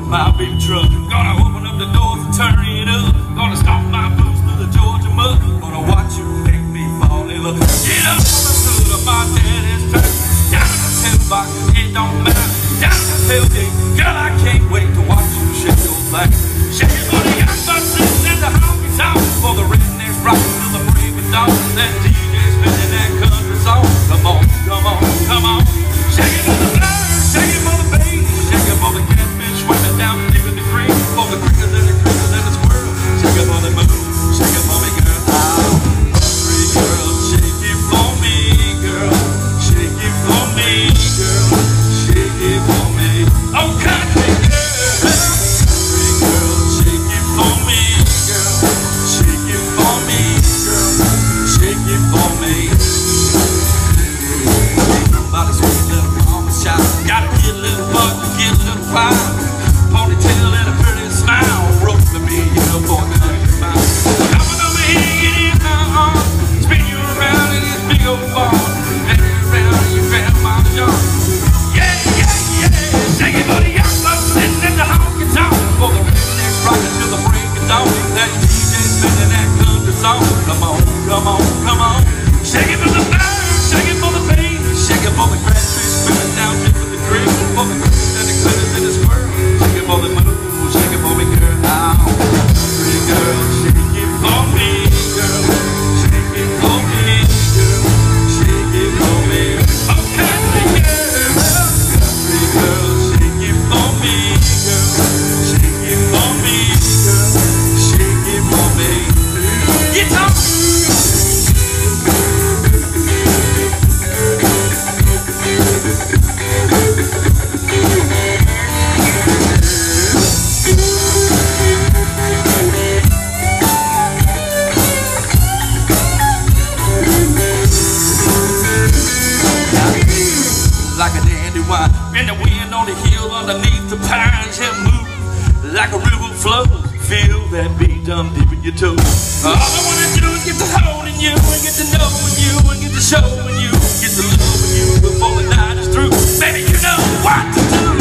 my big truck. Gonna open up the doors and turn it up. Gonna stomp my boots through the Georgia mud. Gonna watch you make me fall in love. Get up on the hood of my daddy's truck. Down in the tailbox, it don't matter. Down in the tailgate, girl, I can't wait to watch you shake your back. Shake your body, young butt sitting at the honky tonk. For the rednecks rockin' till the break of dawn. That DJ's spinning that country song. Come on, come on, come on. Shake it for the blood, shake it for the bass. Shake it for the catfish swimming down deep in the creek. For the crickets and the squirrels. Shake it for the moon, shake it for me, girl. Hungry girl, shake it for me, girl. Shake it for me, girl. Shake it for me. Oh, country girl. Hungry girl, shake it for me, girl. Shake it for me, girl. Shake it for me. Somebody sweet little mama shout. Gotta get a little bug, get a little wild. Ponytail and a pretty smile. Rope for me, you know, for a country mile. Coming over here, get in my arms. Spin you around in this big old barn. Let you around in your grandma's yard. Yeah, yeah, yeah. Shake it for the young bucks sitting at the honky tonk. For the rednecks rockin' till the break of dawn. That DJ spinning that country song. Come on, come on, come on. Shake it for the birds, shake it for the bass. Shake it for the catfish swimming down deep in the creek. For the crickets and the critters and the squirrels. Shake it for the moon, shake it for me, girl. Pretty girl, shake it for me, girl. Shake it for me, girl. Shake it for me. Oh, country girl. Country girl, shake it for me, girl. Shake it for me, girl. Shake it for me. Get up. Like a dandy wine, and the wind on the hill underneath the pines, it moves like a river flows. Feel that beat deep in your toes. All I wanna do is get to holding you, and get to knowing you, and get to showing you, get to loving you before the night is through. Baby, you know what to do.